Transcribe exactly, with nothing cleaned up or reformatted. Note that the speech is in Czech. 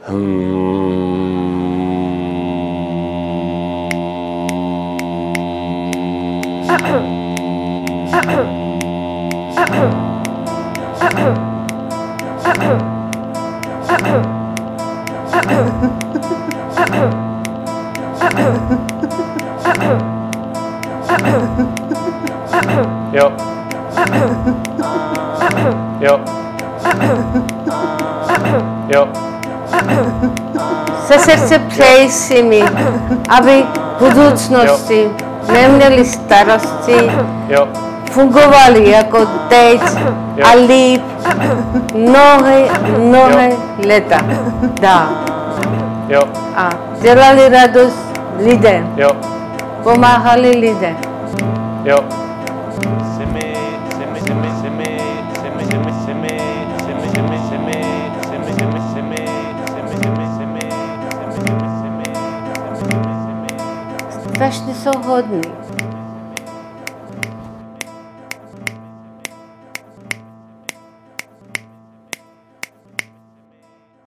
Jo. Jo. Jo. Se srdce přeji si mi, aby v budoucnosti neměli starosti, Jo. fungovali jako teď Jo. a líp mnohé, mnohé léta dál. Jo. A dělali radost lidem, Jo. pomáhali lidem. Jo. Strašně jsou hodní.